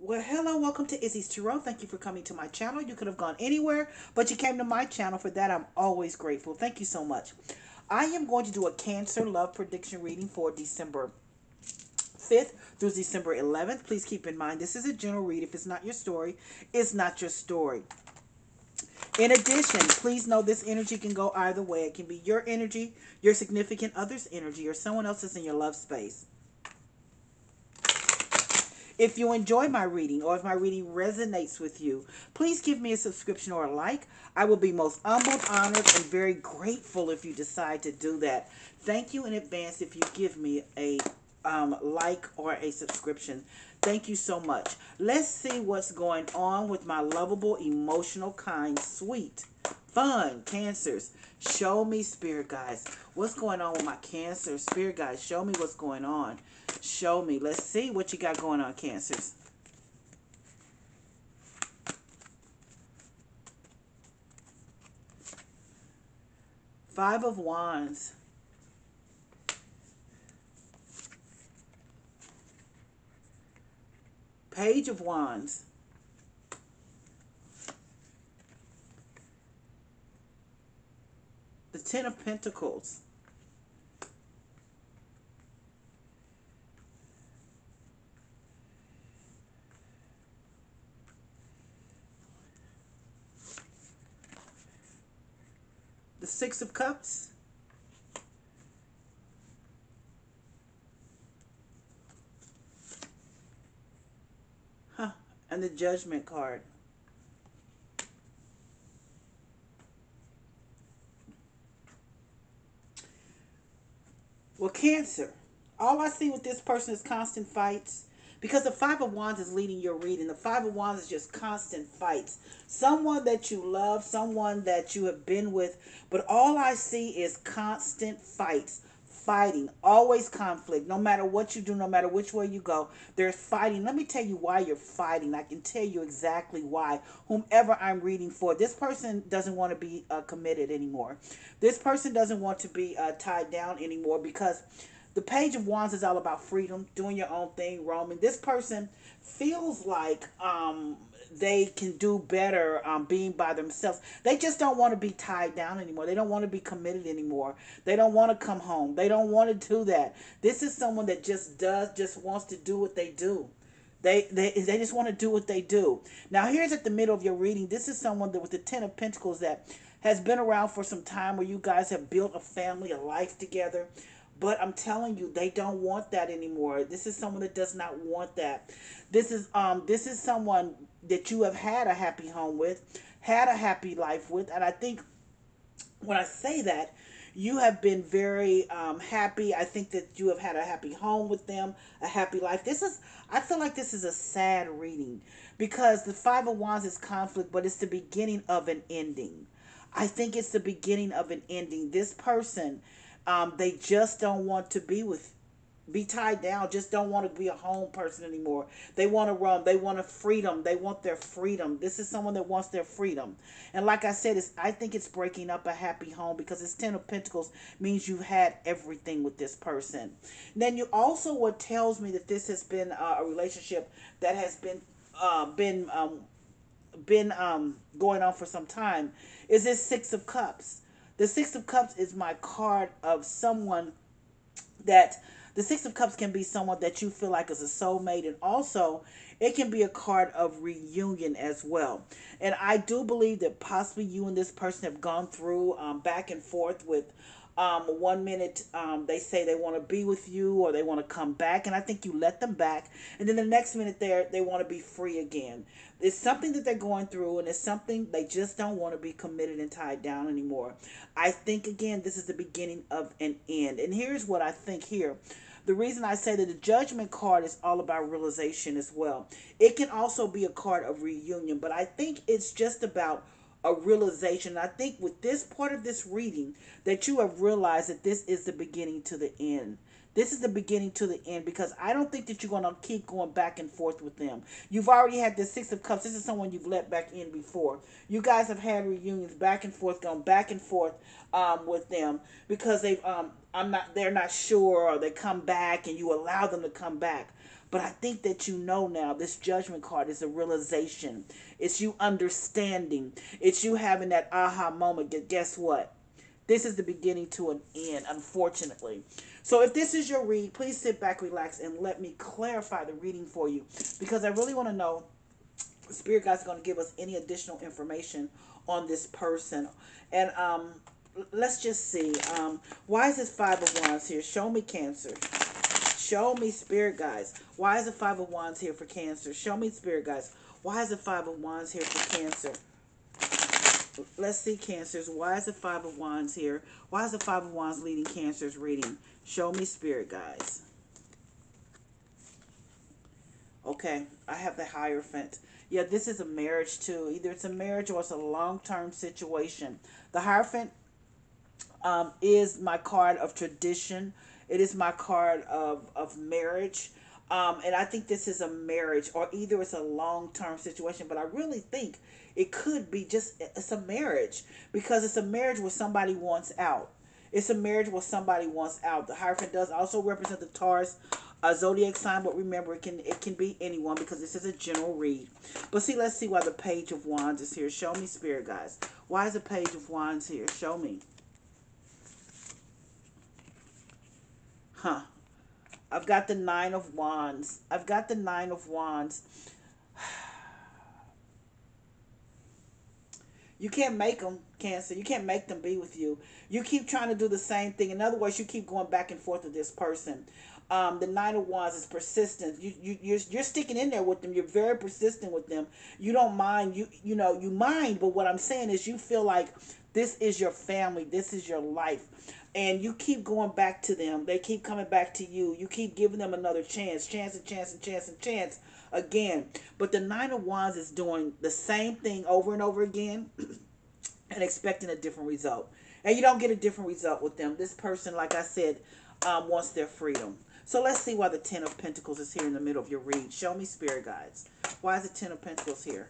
Well, hello, welcome to Izzy's Tarot. Thank you for coming to my channel. You could have gone anywhere, but you came to my channel. For that, I'm always grateful. Thank you so much. I am going to do a Cancer love prediction reading for December 5th through December 11th. Please keep in mind, this is a general read. If it's not your story, it's not your story. In addition, please know this energy can go either way. It can be your energy, your significant other's energy, or someone else's in your love space. If you enjoy my reading or if my reading resonates with you, please give me a subscription or a like. I will be most humbled, honored, and very grateful if you decide to do that. Thank you in advance if you give me a like or a subscription. Thank you so much. Let's see what's going on with my lovable, emotional, kind, sweet, fun Cancers. Show me, spirit guys, what's going on with my Cancer. Spirit guys, show me what's going on. Show me. Let's see what you got going on, Cancers. Five of Wands. Page of Wands. The Ten of Pentacles. The Six of Cups. Huh. And the Judgment card. Well, Cancer, all I see with this person is constant fights. Because the Five of Wands is leading your reading. The Five of Wands is just constant fights. Someone that you love, someone that you have been with. But all I see is constant fights. Fighting. Always conflict. No matter what you do, no matter which way you go, there's fighting. Let me tell you why you're fighting. I can tell you exactly why. Whomever I'm reading for, this person doesn't want to be committed anymore. This person doesn't want to be tied down anymore because the Page of Wands is all about freedom, doing your own thing, roaming. This person feels like they can do better being by themselves. They just don't want to be tied down anymore. They don't want to be committed anymore. They don't want to come home. They don't want to do that. This is someone that just wants to do what they do. They just want to do what they do. Now, here's at the middle of your reading. This is someone that with the Ten of Pentacles that has been around for some time where you guys have built a family, a life together. But I'm telling you, they don't want that anymore. This is someone that does not want that. This is someone that you have had a happy home with, had a happy life with, and I think when I say that, you have been very happy. I think that you have had a happy home with them, a happy life. I feel like this is a sad reading because the Five of Wands is conflict, but it's the beginning of an ending. I think it's the beginning of an ending. This person, they just don't want to be tied down, just don't want to be a home person anymore. They want to roam. They want a freedom. They want their freedom. This is someone that wants their freedom. And like I said, I think it's breaking up a happy home because it's Ten of Pentacles means you've had everything with this person. Then you also, what tells me that this has been a relationship that has been going on for some time is this Six of Cups. The Six of Cups is my card of someone that the Six of Cups can be someone that you feel like is a soulmate, and also it can be a card of reunion as well. And I do believe that possibly you and this person have gone through back and forth with. One minute they say they want to be with you or they want to come back, and I think you let them back, and then the next minute they want to be free again. It's something that they're going through, and it's something they just don't want to be committed and tied down anymore. I think again this is the beginning of an end, and here's what I think here. The reason I say that the Judgment card is all about realization as well. It can also be a card of reunion, but I think it's just about a realization. I think with this part of this reading that you have realized that this is the beginning to the end. This is the beginning to the end because I don't think that you're going to keep going back and forth with them. You've already had the Six of Cups. This is someone you've let back in before. You guys have had reunions back and forth, gone back and forth with them because they're not sure, or they come back and you allow them to come back. But I think that you know now this judgment card is a realization. It's you understanding. It's you having that aha moment that guess what? This is the beginning to an end, unfortunately. So if this is your read, please sit back, relax, and let me clarify the reading for you. Because I really want to know if Spirit Guides going to give us any additional information on this person. And let's just see. Why is this Five of Wands here? Show me Cancer. Show me, Spirit Guides. Why is the Five of Wands here for Cancer? Show me, Spirit Guides. Why is the Five of Wands here for Cancer? Let's see, Cancers. Why is the Five of Wands here? Why is the Five of Wands leading Cancer's reading? Show me, Spirit Guides. Okay, I have the Hierophant. Yeah, this is a marriage too. Either it's a marriage or it's a long-term situation. The Hierophant is my card of tradition. It is my card of marriage. And I think this is a marriage, or either it's a long-term situation, but I really think it could be just, it's a marriage, because it's a marriage where somebody wants out. It's a marriage where somebody wants out. The Hierophant does also represent the Taurus zodiac sign, but remember, it can be anyone because this is a general read. But see, let's see why the Page of Wands is here. Show me, Spirit Guides. Why is the Page of Wands here? Show me. Huh. I've got the Nine of Wands. I've got the Nine of Wands. You can't make them, Cancer. You can't make them be with you. You keep trying to do the same thing. In other words, you keep going back and forth with this person. The Nine of Wands is persistent. You're sticking in there with them. You're very persistent with them. You don't mind. You mind. But what I'm saying is, you feel like this is your family. This is your life. And you keep going back to them. They keep coming back to you. You keep giving them another chance. Chance and chance and chance and chance again. But the Nine of Wands is doing the same thing over and over again and expecting a different result. And you don't get a different result with them. This person, like I said, wants their freedom. So let's see why the Ten of Pentacles is here in the middle of your read. Show me, Spirit Guides. Why is the Ten of Pentacles here?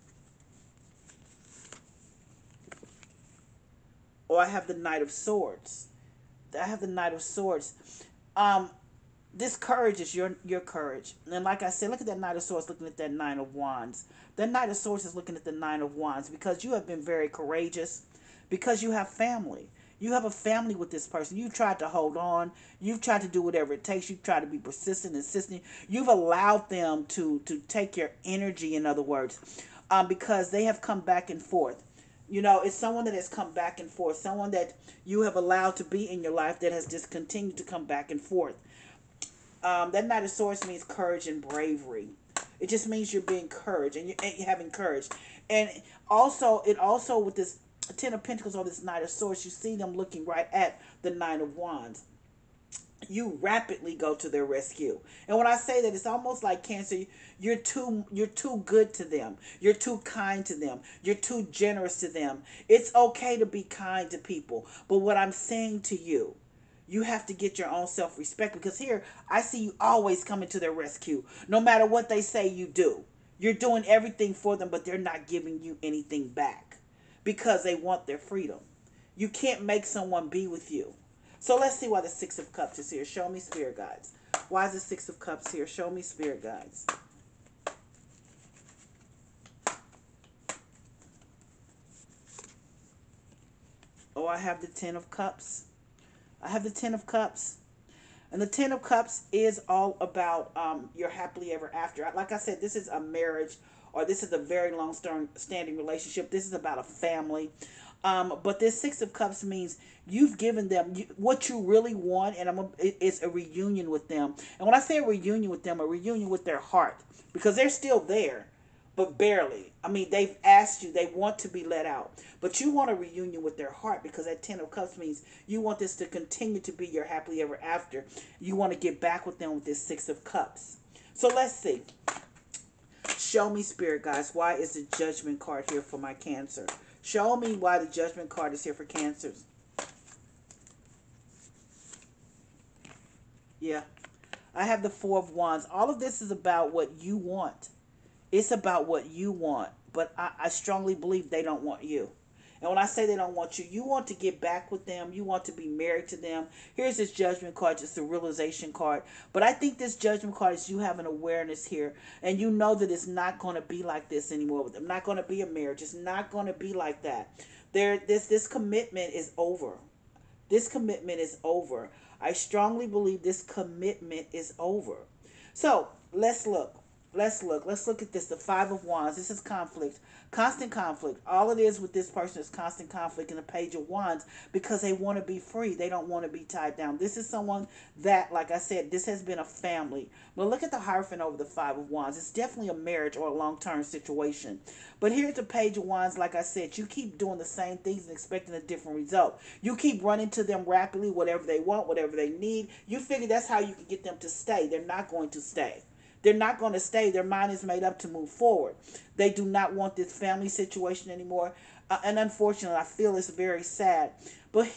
Or I have the Knight of Swords. I have the Knight of Swords. This courage is your courage. And like I said, look at that Knight of Swords looking at that Nine of Wands. That Knight of Swords is looking at the Nine of Wands because you have been very courageous, because you have family. You have a family with this person. You've tried to hold on. You've tried to do whatever it takes. You've tried to be persistent, insistent. You've allowed them to take your energy, in other words, because they have come back and forth. It's someone that has come back and forth. Someone that you have allowed to be in your life that has just continued to come back and forth. That Knight of Swords means courage and bravery. It just means you're being courage and you're having courage. And also, with this Ten of Pentacles or this Knight of Swords, you see them looking right at the Nine of Wands. You rapidly go to their rescue. And when I say that, it's almost like, Cancer, you're too good to them. You're too kind to them. You're too generous to them. It's okay to be kind to people. But what I'm saying to you, you have to get your own self-respect, because here I see you always coming to their rescue. No matter what they say, you do. You're doing everything for them, but they're not giving you anything back because they want their freedom. You can't make someone be with you. So let's see why the Six of Cups is here. Show me, Spirit Guides. Why is the Six of Cups here? Show me, Spirit Guides. Oh, I have the Ten of Cups. I have the Ten of Cups. And the Ten of Cups is all about your happily ever after. Like I said, this is a marriage, or this is a very long standing relationship. This is about a family. But this Six of Cups means you've given them what you really want, and it's a reunion with them. And when I say a reunion with them, a reunion with their heart, because they're still there, but barely. I mean, they've asked you, they want to be let out, but you want a reunion with their heart, because that Ten of Cups means you want this to continue to be your happily ever after. You want to get back with them with this Six of Cups. So let's see. Show me, Spirit Guides, why is the Judgment card here for my Cancer? Show me why the Judgment card is here for Cancers. Yeah. I have the Four of Wands. All of this is about what you want. It's about what you want. But I strongly believe they don't want you. And when I say they don't want you, you want to get back with them. You want to be married to them. Here's this judgment card, just a realization card. But I think this judgment card is you have an awareness here. And you know that it's not going to be like this anymore. It's not going to be a marriage. It's not going to be like that. This commitment is over. This commitment is over. I strongly believe this commitment is over. So let's look. Let's look. Let's look at this. The Five of Wands. This is conflict. Constant conflict. All it is with this person is constant conflict in the Page of Wands because they want to be free. They don't want to be tied down. This is someone that, like I said, this has been a family. But look at the Hierophant over the Five of Wands. It's definitely a marriage or a long-term situation. But here's the Page of Wands. Like I said, you keep doing the same things and expecting a different result. You keep running to them rapidly, whatever they want, whatever they need. You figure that's how you can get them to stay. They're not going to stay. They're not going to stay. Their mind is made up to move forward. They do not want this family situation anymore. And unfortunately, I feel it's very sad. But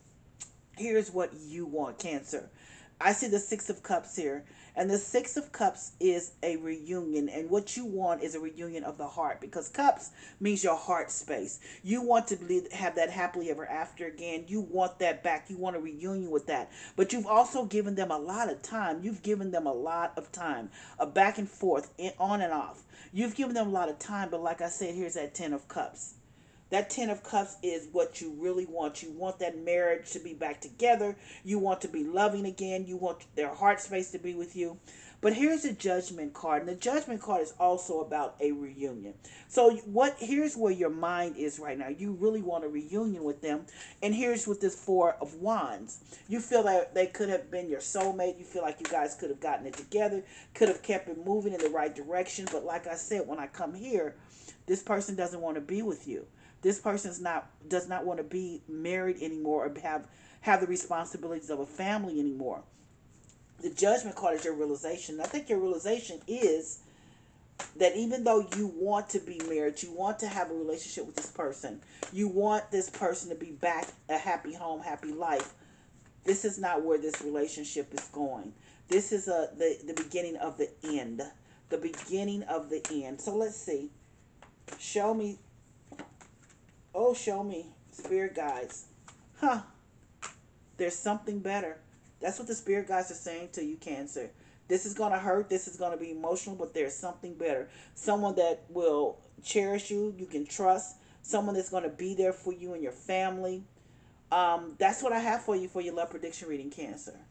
here's what you want, Cancer. I see the Six of Cups here. And the Six of Cups is a reunion. And what you want is a reunion of the heart. Because cups means your heart space. You want to have that happily ever after again. You want that back. You want a reunion with that. But you've also given them a lot of time. You've given them a lot of time. A back and forth, on and off. You've given them a lot of time. But like I said, here's that Ten of Cups. That Ten of Cups is what you really want. You want that marriage to be back together. You want to be loving again. You want their heart space to be with you. But here's the Judgment card. And the Judgment card is also about a reunion. So here's where your mind is right now. You really want a reunion with them. And here's with this Four of Wands. You feel that they could have been your soulmate. You feel like you guys could have gotten it together. Could have kept it moving in the right direction. But like I said, when I come here, this person doesn't want to be with you. This person does not want to be married anymore or have the responsibilities of a family anymore. The Judgment card is your realization. I think your realization is that even though you want to be married, you want to have a relationship with this person, you want this person to be back, a happy home, happy life, this is not where this relationship is going. This is the beginning of the end. The beginning of the end. So let's see. Show me. Oh, show me, Spirit guides. Huh. There's something better. That's what the Spirit guides are saying to you, Cancer. This is going to hurt. This is going to be emotional, but there's something better. Someone that will cherish you, you can trust. Someone that's going to be there for you and your family. That's what I have for you for your love prediction reading, Cancer.